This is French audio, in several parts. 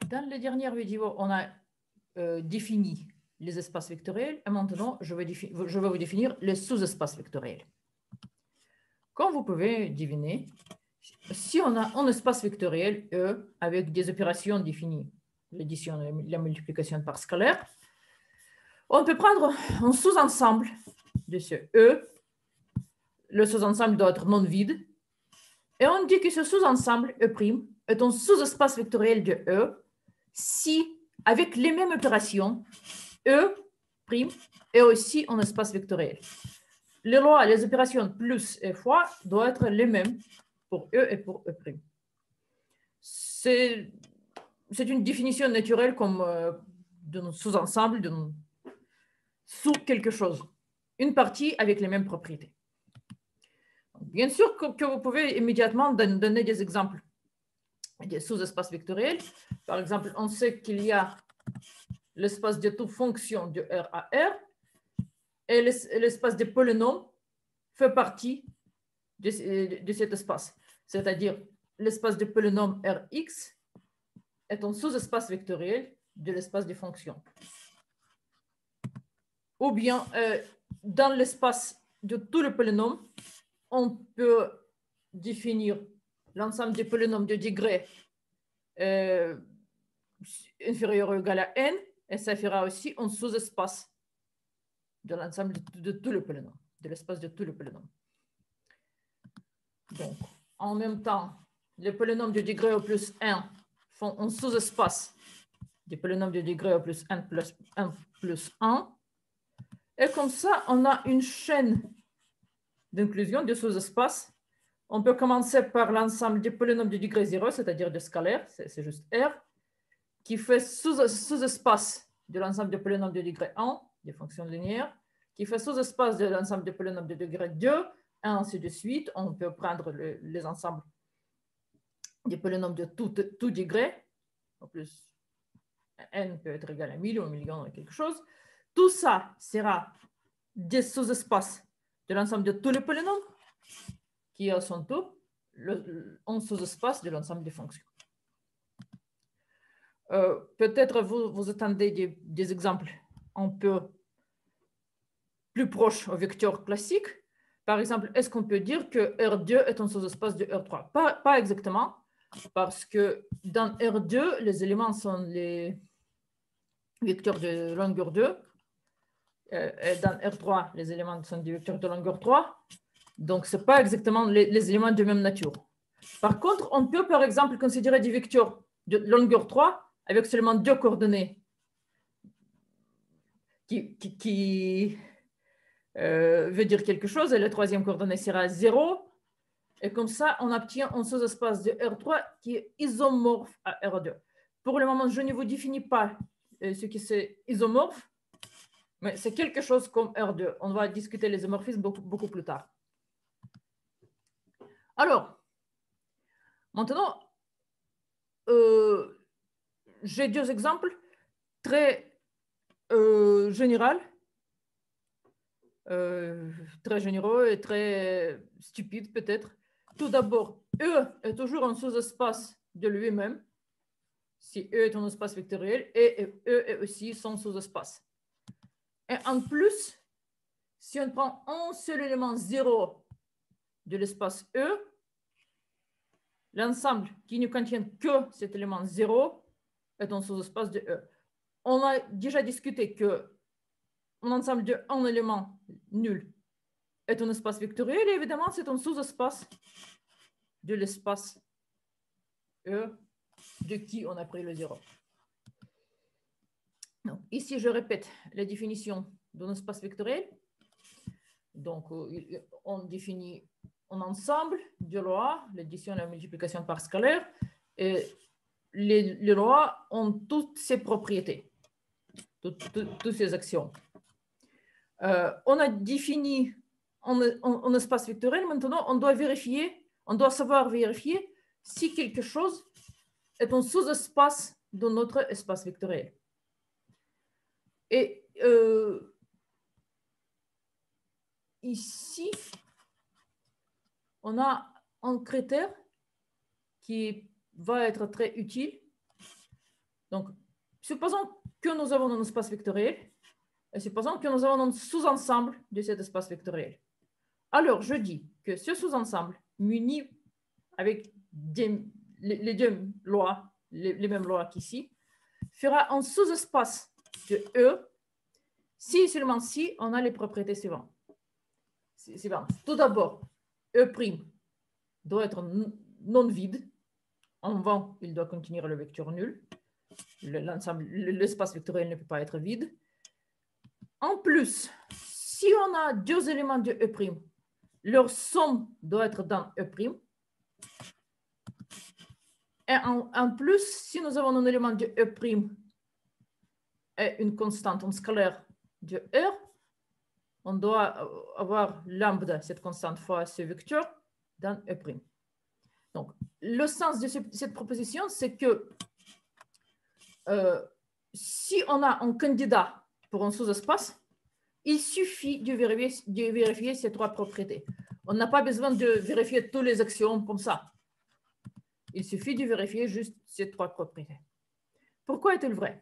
Dans les dernières vidéos, on a défini les espaces vectoriels et maintenant, je vais vous définir les sous-espaces vectoriels. Comme vous pouvez deviner, si on a un espace vectoriel E avec des opérations définies, l'addition et la multiplication par scalaire, on peut prendre un sous-ensemble de ce E. Le sous-ensemble doit être non vide. Et on dit que ce sous-ensemble E' est un sous-espace vectoriel de E si, avec les mêmes opérations, E' est aussi un espace vectoriel. Les lois, les opérations plus et fois doivent être les mêmes pour E et pour E'. C'est une définition naturelle comme d'un sous-ensemble, sous quelque chose. Une partie avec les mêmes propriétés. Bien sûr que vous pouvez immédiatement donner des exemples des sous-espaces vectoriels. Par exemple, on sait qu'il y a l'espace de toute fonction de R à R et l'espace des polynômes fait partie de cet espace. C'est-à-dire, l'espace de polynôme Rx est un sous-espace vectoriel de l'espace des fonctions. Ou bien, dans l'espace de tous les polynômes, on peut définir l'ensemble des polynômes de degré inférieur ou égal à n, et ça fera aussi un sous-espace de l'ensemble de tous les polynômes, de l'espace de tous les polynômes. Donc, en même temps, les polynômes de degré au plus 1 font un sous-espace des polynômes de degré au plus 1 plus 1. Et comme ça, on a une chaîne d'inclusion de sous-espaces. On peut commencer par l'ensemble des polynômes de degré 0, c'est-à-dire de scalaire, c'est juste R, qui fait sous-espace de l'ensemble des polynômes de degré 1, des fonctions linéaires, qui fait sous-espace de l'ensemble des polynômes de degré 2, et ainsi de suite. On peut prendre les ensembles des polynômes de tout degré, en plus n peut être égal à 1000 ou 1 million ou quelque chose. Tout ça sera des sous-espaces de l'ensemble de tous les polynômes, qui à son tour un sous-espace de l'ensemble des fonctions. Peut-être vous attendez des exemples un peu plus proches au vecteur classique. Par exemple, est-ce qu'on peut dire que R2 est un sous-espace de R3? Pas exactement, parce que dans R2, les éléments sont les vecteurs de longueur 2. Et dans R3, les éléments sont des vecteurs de longueur 3. Donc, ce n'est pas exactement les éléments de même nature. Par contre, on peut, par exemple, considérer des vecteurs de longueur 3 avec seulement 2 coordonnées qui veut dire quelque chose, et la troisième coordonnée sera 0. Et comme ça, on obtient un sous-espace de R3 qui est isomorphe à R2. Pour le moment, je ne vous définis pas ce qui c'est isomorphe, mais c'est quelque chose comme R2. On va discuter les isomorphismes beaucoup plus tard. Alors, maintenant, j'ai deux exemples très généraux et très stupides peut-être. Tout d'abord, E est toujours un sous-espace de lui-même. Si E est un espace vectoriel, et E est aussi son sous-espace. Et en plus, si on prend un seul élément 0 de l'espace E, l'ensemble qui ne contient que cet élément 0 est un sous-espace de E. On a déjà discuté que un ensemble de un élément nul est un espace vectoriel, et évidemment, c'est un sous-espace de l'espace E de qui on a pris le 0. Donc, ici, je répète la définition d'un espace vectoriel. Donc, on définit un ensemble de lois, l'addition et la multiplication par scalaire, et les lois ont toutes ces propriétés, toutes ces actions. On a défini un espace vectoriel. Maintenant, on doit savoir vérifier si quelque chose est un sous-espace de notre espace vectoriel. Et ici, on a un critère qui va être très utile. Donc, supposons que nous avons un espace vectoriel et supposons que nous avons un sous-ensemble de cet espace vectoriel. Alors, je dis que ce sous-ensemble muni avec les deux lois, les mêmes lois qu'ici, fera un sous-espace de E si seulement si on a les propriétés suivantes. Tout d'abord, E' doit être non vide. En vent, il doit contenir le vecteur nul. L'espace vectoriel ne peut pas être vide. En plus, si on a deux éléments de E', leur somme doit être dans E'. Et en plus, si nous avons un élément de E' et une constante, un scalaire de R, on doit avoir lambda, cette constante fois ce vecteur, dans E'. Donc, le sens de cette proposition, c'est que si on a un candidat pour un sous-espace, il suffit de vérifier ces trois propriétés. On n'a pas besoin de vérifier tous les axiomes comme ça. Il suffit de vérifier juste ces trois propriétés. Pourquoi est-elle vraie?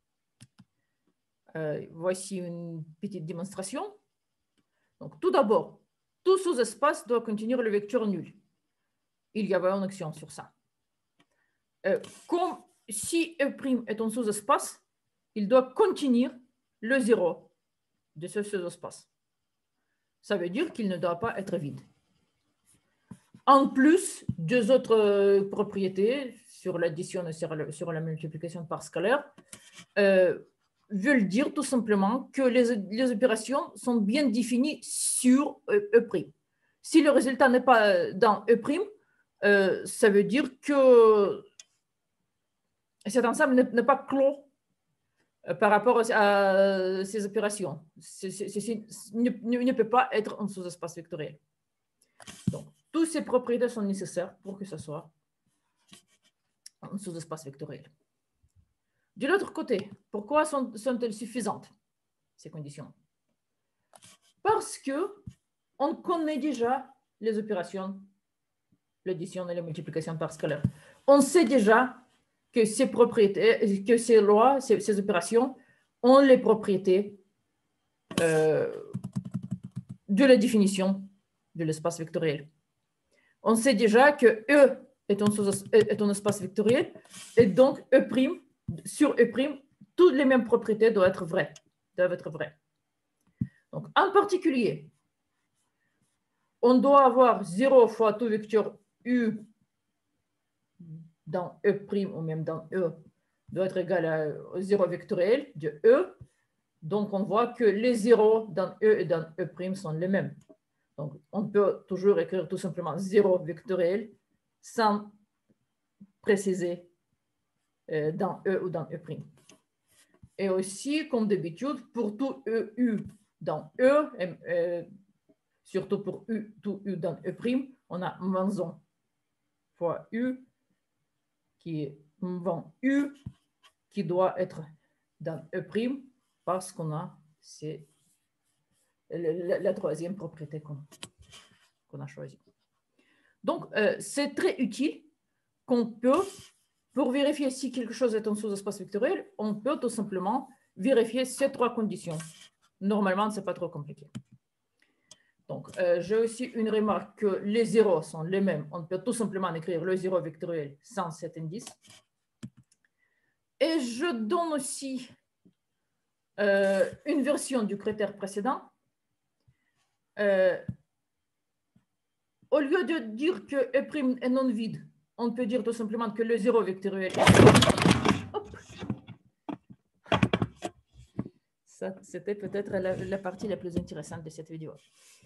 Voici une petite démonstration. Donc, tout d'abord, tout sous-espace doit contenir le vecteur nul. Il y avait une action sur ça. Comme si E' est un sous-espace, il doit contenir le zéro de ce sous-espace. Ça veut dire qu'il ne doit pas être vide. En plus, deux autres propriétés sur l'addition et sur la multiplication par scalaire veulent dire tout simplement que les opérations sont bien définies sur E'. Si le résultat n'est pas dans E', ça veut dire que cet ensemble n'est pas clos par rapport à ces opérations. Ceci ne peut pas être un sous-espace vectoriel. Donc, toutes ces propriétés sont nécessaires pour que ce soit un sous-espace vectoriel. De l'autre côté, pourquoi sont-elles suffisantes, ces conditions? Parce qu'on connaît déjà les opérations, l'addition et la multiplication par scalaire. On sait déjà que ces propriétés, que ces lois, ces opérations ont les propriétés de la définition de l'espace vectoriel. On sait déjà que E est un espace vectoriel et donc E', sur E', toutes les mêmes propriétés doivent être vraies. Donc, en particulier, on doit avoir 0 fois tout vecteur U dans E' ou même dans E doit être égal à 0 vectoriel de E. Donc, on voit que les zéros dans E et dans E' sont les mêmes. Donc, on peut toujours écrire tout simplement 0 vectoriel sans préciser dans E ou dans E'. Et aussi, comme d'habitude, pour tout EU dans E, surtout pour tout U dans E', on a moins 1 fois U qui est moins U qui doit être dans E' parce qu'on a la troisième propriété qu'on a choisie. Donc, c'est très utile qu'on peut, pour vérifier si quelque chose est un sous-espace vectoriel, on peut tout simplement vérifier ces trois conditions. Normalement, ce n'est pas trop compliqué. Donc, j'ai aussi une remarque que les zéros sont les mêmes. On peut tout simplement écrire le zéro vectoriel sans cet indice. Et je donne aussi une version du critère précédent. Au lieu de dire que E' est non vide, on peut dire tout simplement que le zéro vectoriel est ça, c'était peut-être la partie la plus intéressante de cette vidéo.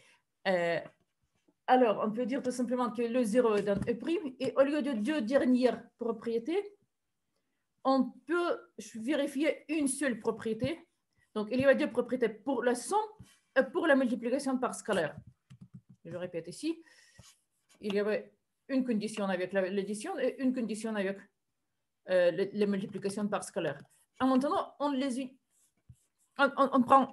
Alors, on peut dire tout simplement que le zéro est dans E', et au lieu de deux dernières propriétés, on peut vérifier une seule propriété. Donc, il y a deux propriétés pour la somme et pour la multiplication par scalaire. Je répète ici. Il y avait une condition avec l'addition et une condition avec la multiplication par scalaire. Et maintenant, on prend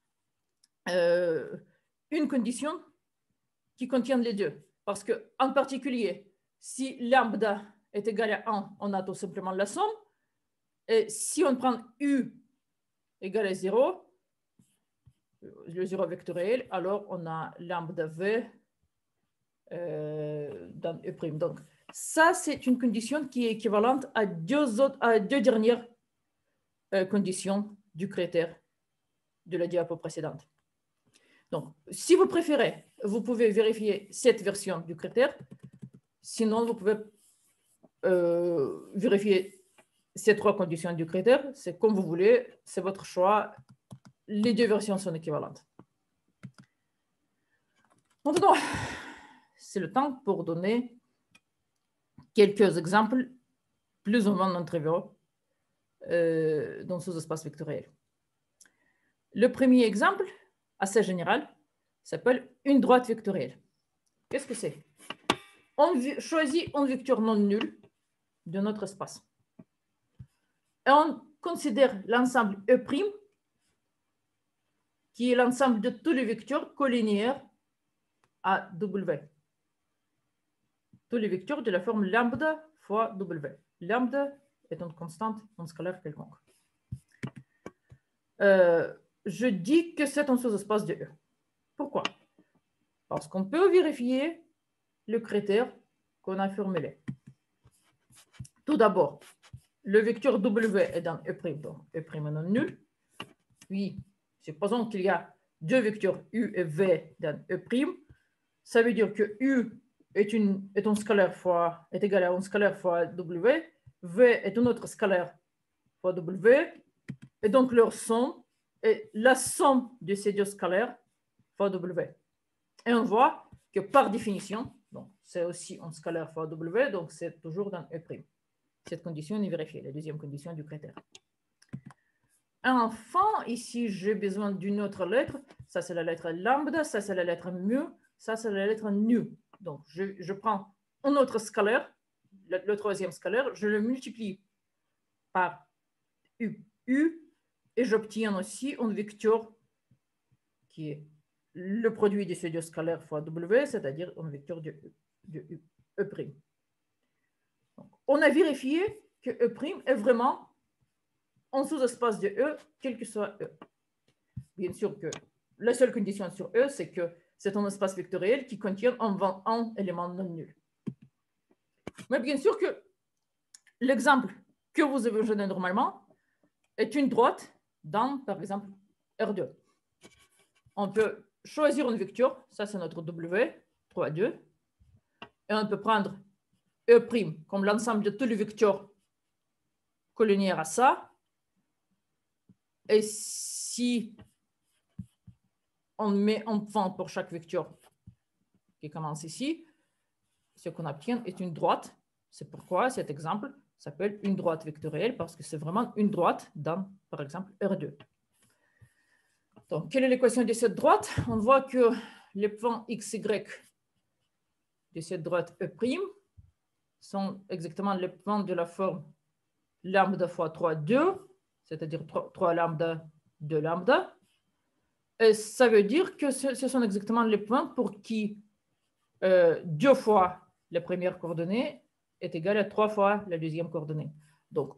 une condition qui contient les deux. Parce qu'en particulier, si lambda est égal à 1, on a tout simplement la somme. Et si on prend U égale à 0, le 0 vectoriel, alors on a lambda V dans E'. Donc, ça, c'est une condition qui est équivalente à deux dernières conditions du critère de la diapo précédente. Donc, si vous préférez, vous pouvez vérifier cette version du critère. Sinon, vous pouvez vérifier ces trois conditions du critère. C'est comme vous voulez, c'est votre choix. Les deux versions sont équivalentes. Maintenant, c'est le temps pour donner quelques exemples plus ou moins non triviaux dans ce espace vectoriel. Le premier exemple, assez général, s'appelle une droite vectorielle. Qu'est-ce que c'est? On choisit un vecteur non nul de notre espace. Et on considère l'ensemble E', qui est l'ensemble de tous les vecteurs collinéaires à W. Tous les vecteurs de la forme lambda fois W. Lambda est une constante en scalaire quelconque. Je dis que c'est un sous-espace de E. Pourquoi? Parce qu'on peut vérifier le critère qu'on a formulé. Tout d'abord, le vecteur W est dans E', donc E' est non nul. Puis, supposons qu'il y a deux vecteurs U et V dans E'. Ça veut dire que U est un scalaire est égal à un scalaire fois W. V est un autre scalaire fois W. Et donc, leur somme est la somme de ces deux scalaires fois W. Et on voit que par définition, c'est aussi un scalaire fois W, donc c'est toujours dans E'. Cette condition est vérifiée, la deuxième condition du critère. Enfin, ici, j'ai besoin d'une autre lettre. Ça, c'est la lettre lambda, ça, c'est la lettre mu, ça, c'est la lettre nu. Donc, je prends un autre scalaire, le troisième scalaire, je le multiplie par U, et j'obtiens aussi un vecteur qui est le produit de ces deux scalaires fois W, c'est-à-dire un vecteur de E'. Donc, on a vérifié que E' est vraiment un sous-espace de E, quel que soit E. Bien sûr que la seule condition sur E, c'est que c'est un espace vectoriel qui contient un élément non nul. Mais bien sûr que l'exemple que vous imaginez normalement est une droite dans, par exemple, R2. On peut choisir un vecteur, ça c'est notre W, 3, 2, et on peut prendre E' comme l'ensemble de tous les vecteurs collinéaires à ça. Et si on met un point pour chaque vecteur qui commence ici, ce qu'on obtient est une droite. C'est pourquoi cet exemple s'appelle une droite vectorielle, parce que c'est vraiment une droite dans, par exemple, R2. Donc, quelle est l'équation de cette droite? On voit que les points x, y de cette droite E' sont exactement les points de la forme lambda fois 3, 2, c'est-à-dire 3 lambda, 2 lambda. Et ça veut dire que ce sont exactement les points pour qui 2 fois la première coordonnée est égale à 3 fois la deuxième coordonnée. Donc,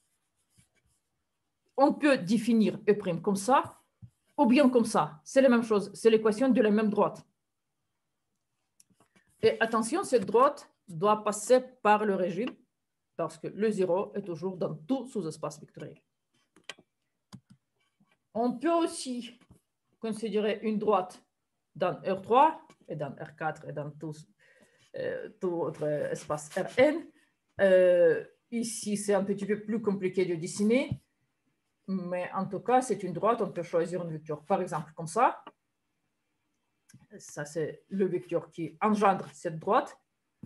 on peut définir E' comme ça, ou bien comme ça. C'est la même chose, c'est l'équation de la même droite. Et attention, cette droite doit passer par le régime, parce que le 0 est toujours dans tout sous-espace vectoriel. On peut aussi considérer une droite dans R3 et dans R4 et dans tout autre espace Rn. Ici, c'est un petit peu plus compliqué de dessiner, mais en tout cas, c'est une droite. On peut choisir un vecteur, par exemple, comme ça. Ça, c'est le vecteur qui engendre cette droite.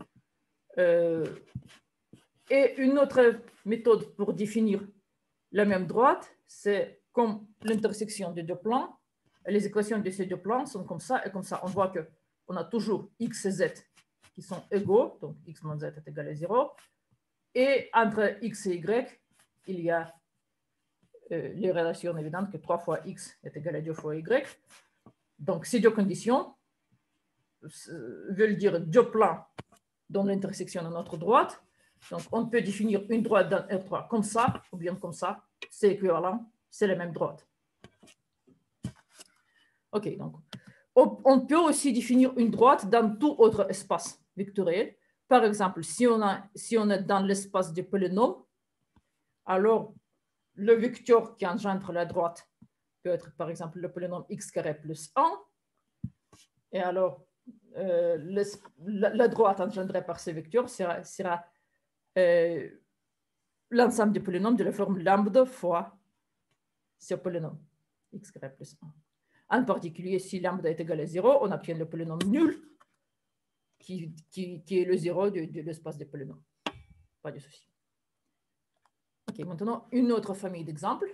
Et une autre méthode pour définir la même droite, c'est comme l'intersection des deux plans. Les équations de ces deux plans sont comme ça et comme ça. On voit qu'on a toujours x et z qui sont égaux, donc x moins z est égal à 0. Et entre x et y, il y a les relations évidentes que 3 fois x est égal à 2 fois y. Donc, ces deux conditions veulent dire deux plans dans l'intersection de notre droite. Donc, on peut définir une droite dans R3 comme ça, ou bien comme ça. C'est équivalent, c'est la même droite. OK, donc, on peut aussi définir une droite dans tout autre espace vectoriel. Par exemple, si on est dans l'espace des polynômes, alors le vecteur qui engendre la droite peut être, par exemple, le polynôme x carré plus 1. Et alors, la droite engendrée par ce vecteur sera l'ensemble des polynômes de la forme lambda fois ce polynôme x carré plus 1. En particulier, si lambda est égal à 0, on obtient le polynôme nul qui est le 0 de l'espace des polynômes. Pas de souci. OK, maintenant, une autre famille d'exemples.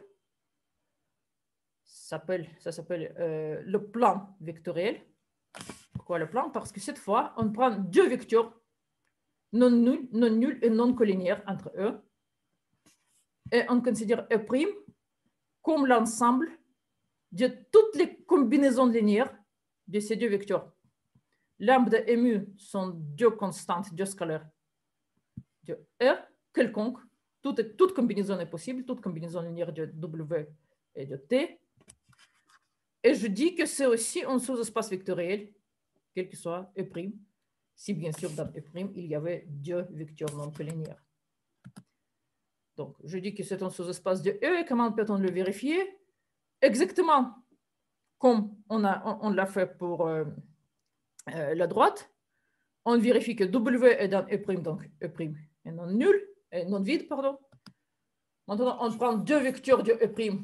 Ça s'appelle le plan vectoriel. Pourquoi le plan? Parce que cette fois, on prend deux vecteurs non nuls et non collinéaires entre eux. Et on considère E' comme l'ensemble de toutes les combinaisons linéaires de ces deux vecteurs. Lambda et mu sont deux constantes, deux scalaires de R quelconque. Toute combinaison est possible, toute combinaison linéaire de W et de T. Et je dis que c'est aussi un sous-espace vectoriel, quel que soit E', si bien sûr dans E', il y avait deux vecteurs non collinéaires. Donc, je dis que c'est un sous-espace de E, et comment peut-on le vérifier? Exactement comme on l'a fait pour la droite. On vérifie que W est dans E', donc E' est non nul, est non vide, pardon. Maintenant, on prend deux vecteurs de E',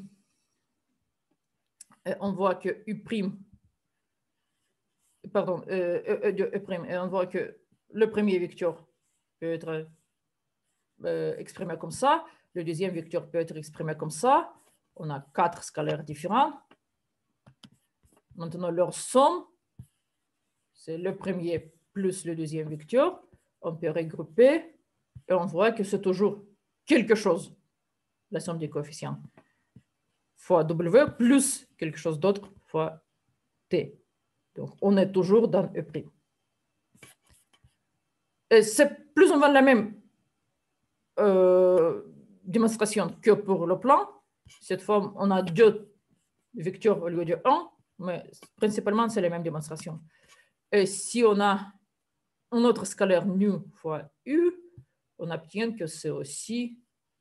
et on voit que U', pardon, de E', et on voit que le premier vecteur peut être exprimé comme ça, le deuxième vecteur peut être exprimé comme ça. On a 4 scalaires différents. Maintenant, leur somme, c'est le premier plus le deuxième vecteur. On peut regrouper et on voit que c'est toujours quelque chose, la somme des coefficients, fois W plus quelque chose d'autre fois T. Donc, on est toujours dans E'. Et c'est plus ou moins la même démonstration que pour le plan. Cette fois, on a deux vecteurs au lieu de 1, mais principalement, c'est la même démonstration. Et si on a un autre scalaire nu fois U, on obtient que c'est aussi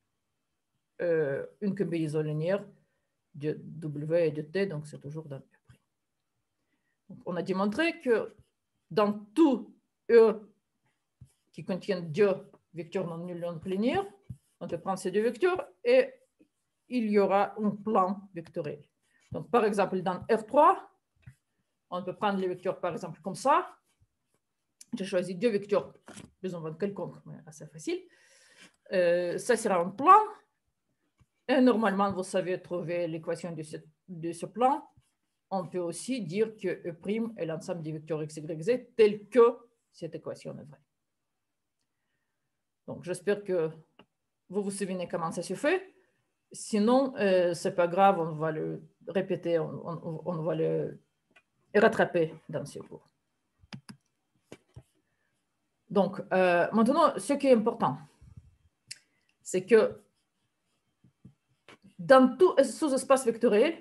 une combinaison linéaire de W et de T, donc c'est toujours dans E'. Donc, on a démontré que dans tout E qui contient deux vecteurs non nuls non linéaires, on peut prendre ces deux vecteurs et il y aura un plan vectoriel. Donc, par exemple, dans R3, on peut prendre les vecteurs, par exemple, comme ça. J'ai choisi deux vecteurs, plus ou moins quelconques, mais assez facile. Ça sera un plan. Et normalement, vous savez trouver l'équation de ce plan. On peut aussi dire que E' est l'ensemble des vecteurs x, y, z, tel que cette équation est vraie. Donc, j'espère que vous vous souvenez comment ça se fait. Sinon, ce n'est pas grave, on va le répéter, on va le rattraper dans ce cours. Donc, maintenant, ce qui est important, c'est que dans tout sous-espace vectoriel,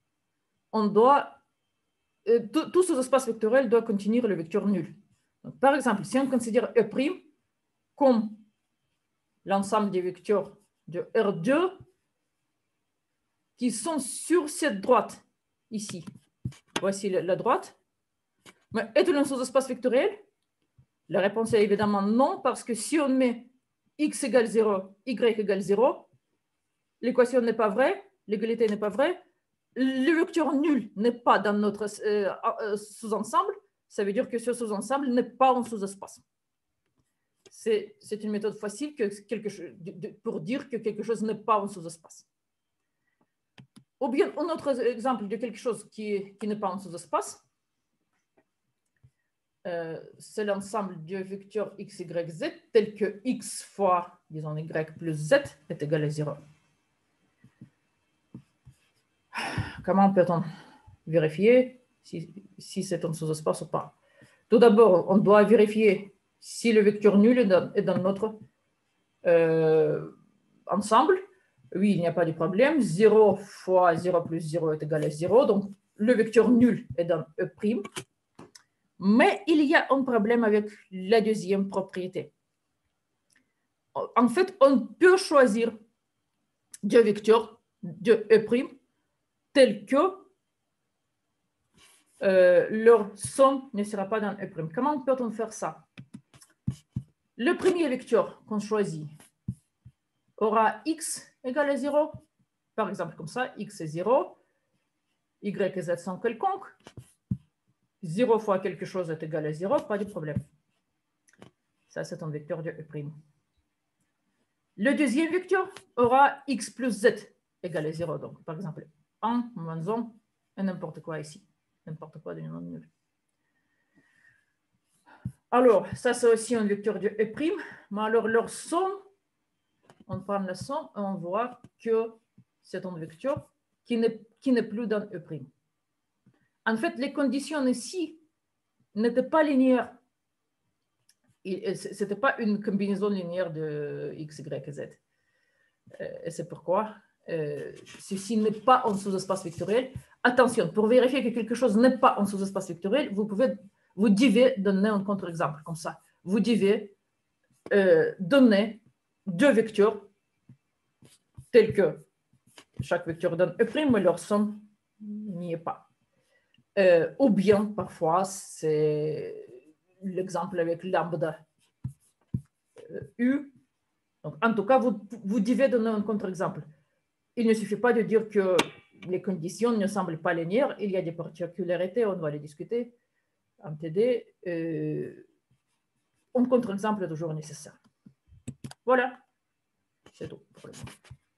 tout sous-espace vectoriel doit contenir le vecteur nul. Donc, par exemple, si on considère E' comme l'ensemble des vecteurs de R2 qui sont sur cette droite, ici. Voici la droite. Mais est-il un sous-espace vectoriel? La réponse est évidemment non, parce que si on met x égale 0, y égale 0, l'équation n'est pas vraie, l'égalité n'est pas vraie, le vecteur nul n'est pas dans notre sous-ensemble, ça veut dire que ce sous-ensemble n'est pas un sous-espace. C'est une méthode facile pour dire que quelque chose n'est pas un sous-espace. Ou bien un autre exemple de quelque chose qui n'est pas un sous-espace, c'est l'ensemble du vecteur x, y, z, tel que x fois, disons, y plus z est égal à 0. Comment peut-on vérifier si c'est un sous-espace ou pas? Tout d'abord, on doit vérifier si le vecteur nul est dans notre ensemble. Oui, il n'y a pas de problème. 0 fois 0 plus 0 est égal à 0. Donc, le vecteur nul est dans E'. Mais il y a un problème avec la deuxième propriété. En fait, on peut choisir deux vecteurs de E' tels que leur somme ne sera pas dans E'. Comment peut-on faire ça? Le premier vecteur qu'on choisit aura x égale à 0. Par exemple, comme ça, x est 0, y et z sont quelconques. 0 fois quelque chose est égal à 0, pas de problème. Ça, c'est un vecteur de E'. Le deuxième vecteur aura x plus z égale à 0. Donc, par exemple, 1 moins 1 et n'importe quoi ici. N'importe quoi de non nul. Alors, ça, c'est aussi un vecteur de E'. Mais alors, leur somme, on prend la somme et on voit que c'est un vecteur qui n'est plus dans E'. En fait, les conditions ici n'étaient pas linéaires. Ce n'était pas une combinaison linéaire de x, y et z. Et c'est pourquoi ceci n'est pas un sous-espace vectoriel. Attention, pour vérifier que quelque chose n'est pas un sous-espace vectoriel, vous devez donner un contre-exemple comme ça. Vous devez donner deux vecteurs tels que chaque vecteur donne E', mais leur somme n'y est pas. Ou bien, parfois, c'est l'exemple avec lambda U. Donc, en tout cas, vous devez donner un contre-exemple. Il ne suffit pas de dire que les conditions ne semblent pas linéaires. Il y a des particularités, on va les discuter en TD. Un contre-exemple est toujours nécessaire. Voilà, c'est tout pour le moment.